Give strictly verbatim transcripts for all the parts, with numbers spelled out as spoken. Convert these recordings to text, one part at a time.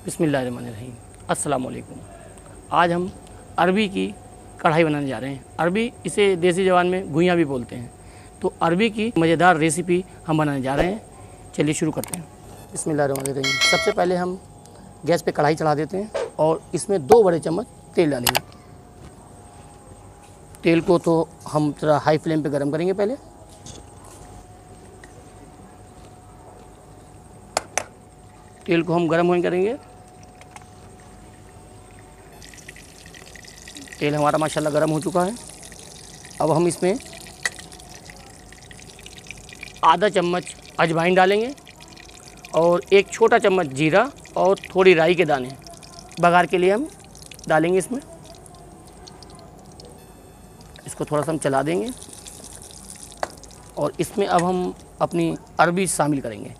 बिस्मिल्लाहिर्रहमानिर्रहीम। अस्सलाम वालेकुम। आज हम अरबी की कढ़ाई बनाने जा रहे हैं। अरबी, इसे देसी ज़बान में घुइयाँ भी बोलते हैं। तो अरबी की मज़ेदार रेसिपी हम बनाने जा रहे हैं। चलिए शुरू करते हैं। बिस्मिल्लाहिर्रहमानिर्रहीम। सबसे पहले हम गैस पे कढ़ाई चढ़ा देते हैं और इसमें दो बड़े चम्मच तेल डालेंगे। तेल को तो हम थोड़ा हाई फ्लेम पे गरम करेंगे। पहले तेल को हम गरम होने करेंगे। तेल हमारा माशाल्लाह गरम हो चुका है। अब हम इसमें आधा चम्मच अजवाइन डालेंगे और एक छोटा चम्मच जीरा और थोड़ी राई के दाने बघार के लिए हम डालेंगे इसमें। इसको थोड़ा सा हम चला देंगे और इसमें अब हम अपनी अरबी शामिल करेंगे।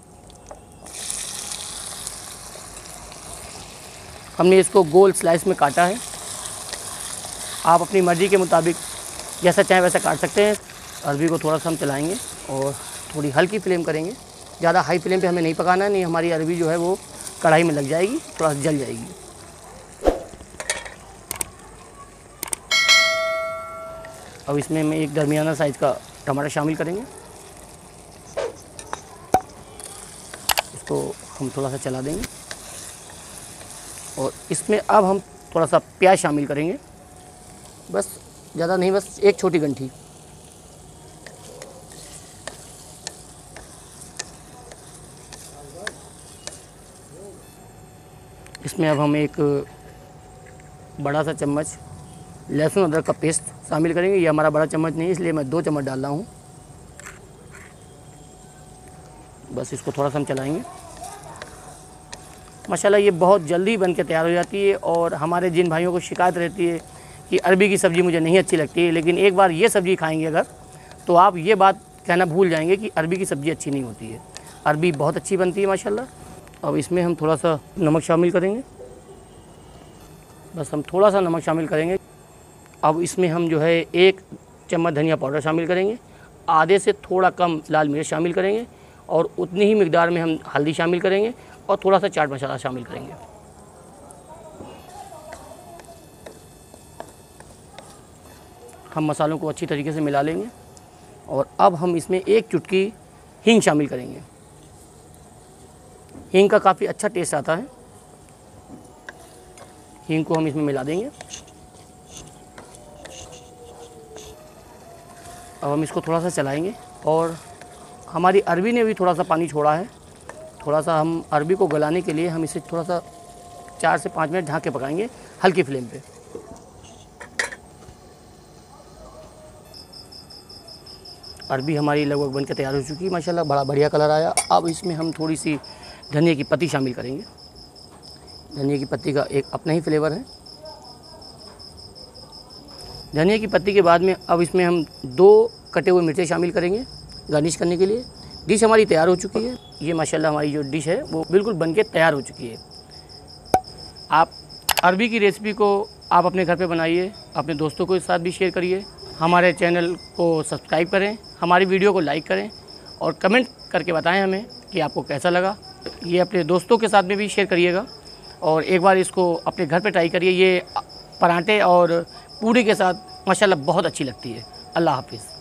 हमने इसको गोल स्लाइस में काटा है। आप अपनी मर्ज़ी के मुताबिक जैसा चाहें वैसा काट सकते हैं। अरबी को थोड़ा सा हम चलाएंगे और थोड़ी हल्की फ्लेम करेंगे। ज़्यादा हाई फ्लेम पे हमें नहीं पकाना है, नहीं हमारी अरबी जो है वो कढ़ाई में लग जाएगी, थोड़ा जल जाएगी। अब इसमें हम एक दरमियाना साइज़ का टमाटर शामिल करेंगे। इसको हम थोड़ा सा चला देंगे और इसमें अब हम थोड़ा सा प्याज शामिल करेंगे। बस ज़्यादा नहीं, बस एक छोटी गंठी। इसमें अब हम एक बड़ा सा चम्मच लहसुन अदरक का पेस्ट शामिल करेंगे। ये हमारा बड़ा चम्मच नहीं है, इसलिए मैं दो चम्मच डाल रहा हूँ। बस इसको थोड़ा सा हम चलाएंगे। माशाल्लाह ये बहुत जल्दी बन के तैयार हो जाती है। और हमारे जिन भाइयों को शिकायत रहती है कि अरबी की सब्ज़ी मुझे नहीं अच्छी लगती है, लेकिन एक बार ये सब्ज़ी खाएंगे अगर, तो आप ये बात कहना भूल जाएंगे कि अरबी की सब्ज़ी अच्छी नहीं होती है। अरबी बहुत अच्छी बनती है माशाल्लाह। अब इसमें हम थोड़ा सा नमक शामिल करेंगे। बस हम थोड़ा सा नमक शामिल करेंगे। अब इसमें हम जो है एक चम्मच धनिया पाउडर शामिल करेंगे। आधे से थोड़ा कम लाल मिर्च शामिल करेंगे और उतनी ही मिकदार में हम हल्दी शामिल करेंगे और थोड़ा सा चाट मसाला शामिल करेंगे। हम मसालों को अच्छी तरीके से मिला लेंगे और अब हम इसमें एक चुटकी हींग शामिल करेंगे। हींग का काफ़ी अच्छा टेस्ट आता है। हींग को हम इसमें मिला देंगे। अब हम इसको थोड़ा सा चलाएंगे और हमारी अरबी ने भी थोड़ा सा पानी छोड़ा है। थोड़ा सा हम अरबी को गलाने के लिए हम इसे थोड़ा सा चार से पाँच मिनट ढक के पकाएंगे हल्की फ्लेम पे। अरबी हमारी लगभग बन के तैयार हो चुकी है माशाल्लाह, बड़ा बढ़िया कलर आया। अब इसमें हम थोड़ी सी धनिया की पत्ती शामिल करेंगे। धनिया की पत्ती का एक अपना ही फ्लेवर है। धनिया की पत्ती के बाद में अब इसमें हम दो कटे हुए मिर्चें शामिल करेंगे गार्निश करने के लिए। डिश हमारी तैयार हो चुकी है। ये माशाल्लाह हमारी जो डिश है वो बिल्कुल बनके तैयार हो चुकी है। आप अरबी की रेसिपी को आप अपने घर पे बनाइए, अपने दोस्तों के साथ भी शेयर करिए। हमारे चैनल को सब्सक्राइब करें, हमारी वीडियो को लाइक करें और कमेंट करके बताएं हमें कि आपको कैसा लगा। ये अपने दोस्तों के साथ में भी शेयर करिएगा और एक बार इसको अपने घर पे ट्राई करिए। ये पराठे और पूरी के साथ माशाल्लाह बहुत अच्छी लगती है। अल्लाह हाफिज़।